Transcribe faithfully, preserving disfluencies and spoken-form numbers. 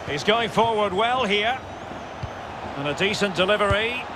He's going forward well here. And a decent delivery.